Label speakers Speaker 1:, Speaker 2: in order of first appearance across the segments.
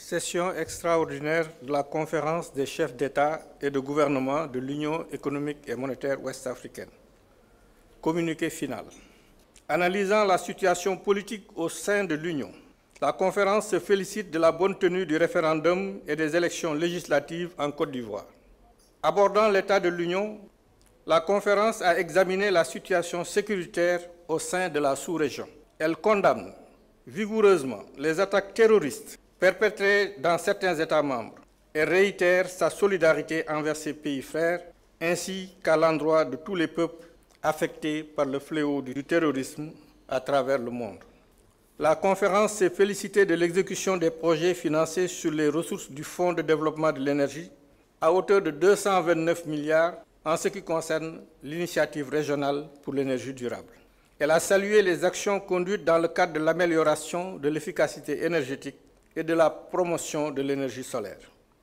Speaker 1: Session extraordinaire de la conférence des chefs d'État et de gouvernement de l'Union économique et monétaire ouest-africaine. Communiqué final. Analysant la situation politique au sein de l'Union, la conférence se félicite de la bonne tenue du référendum et des élections législatives en Côte d'Ivoire. Abordant l'état de l'Union, la conférence a examiné la situation sécuritaire au sein de la sous-région. Elle condamne vigoureusement les attaques terroristes perpétrées dans certains États membres et réitère sa solidarité envers ses pays frères ainsi qu'à l'endroit de tous les peuples affectés par le fléau du terrorisme à travers le monde. La conférence s'est félicitée de l'exécution des projets financés sur les ressources du Fonds de développement de l'énergie à hauteur de 229 milliards en ce qui concerne l'initiative régionale pour l'énergie durable. Elle a salué les actions conduites dans le cadre de l'amélioration de l'efficacité énergétique et de la promotion de l'énergie solaire,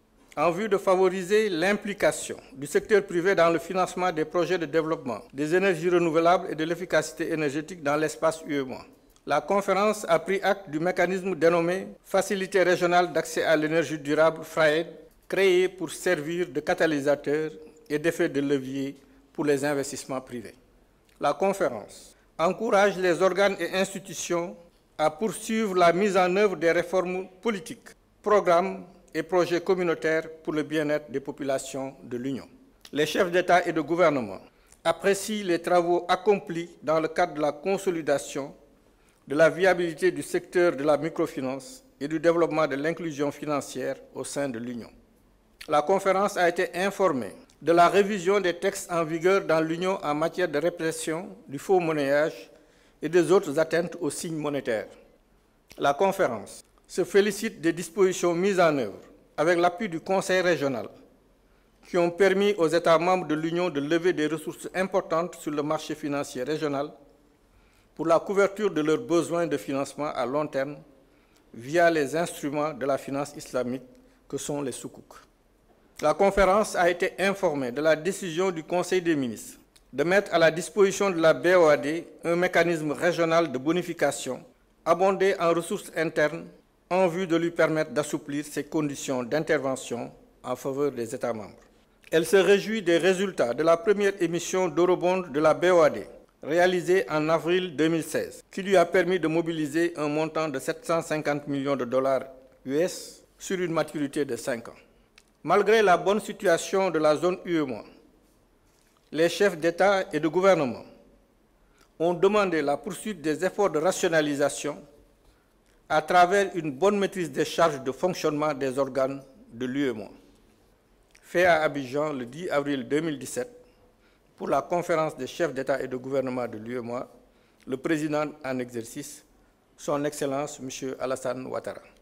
Speaker 1: en vue de favoriser l'implication du secteur privé dans le financement des projets de développement des énergies renouvelables et de l'efficacité énergétique dans l'espace UEMOA. La conférence a pris acte du mécanisme dénommé Facilité régionale d'accès à l'énergie durable, FRAED, créé pour servir de catalyseur et d'effet de levier pour les investissements privés. La conférence encourage les organes et institutions à poursuivre la mise en œuvre des réformes politiques, programmes et projets communautaires pour le bien-être des populations de l'Union. Les chefs d'État et de gouvernement apprécient les travaux accomplis dans le cadre de la consolidation de la viabilité du secteur de la microfinance et du développement de l'inclusion financière au sein de l'Union. La conférence a été informée de la révision des textes en vigueur dans l'Union en matière de répression du faux monnayage et des autres atteintes aux signes monétaires. La conférence se félicite des dispositions mises en œuvre avec l'appui du Conseil régional qui ont permis aux États membres de l'Union de lever des ressources importantes sur le marché financier régional pour la couverture de leurs besoins de financement à long terme via les instruments de la finance islamique que sont les soukouk. La conférence a été informée de la décision du Conseil des ministres de mettre à la disposition de la BOAD un mécanisme régional de bonification abondé en ressources internes en vue de lui permettre d'assouplir ses conditions d'intervention en faveur des États membres. Elle se réjouit des résultats de la première émission d'eurobond de la BOAD réalisée en avril 2016, qui lui a permis de mobiliser un montant de 750 millions de dollars US sur une maturité de 5 ans. Malgré la bonne situation de la zone UEMOA, les chefs d'État et de gouvernement ont demandé la poursuite des efforts de rationalisation à travers une bonne maîtrise des charges de fonctionnement des organes de l'UEMOA. Fait à Abidjan le 10 avril 2017, pour la conférence des chefs d'État et de gouvernement de l'UEMOA, le président en exercice, son Excellence M. Alassane Ouattara.